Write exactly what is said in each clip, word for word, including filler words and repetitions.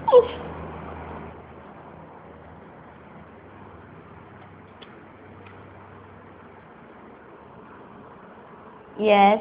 Yes.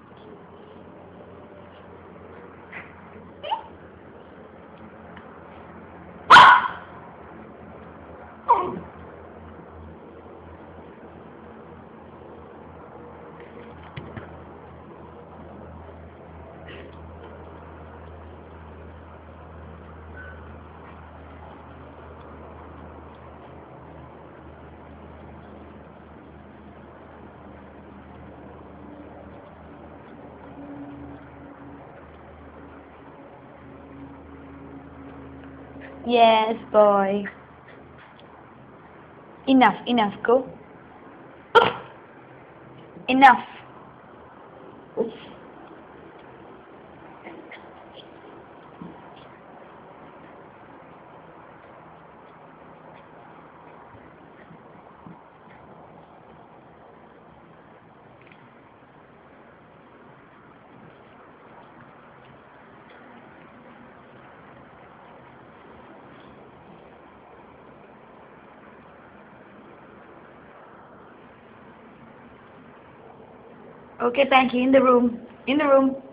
Yes, boy. Enough, enough, go. Enough. Okay, thank you. In the room. In the room.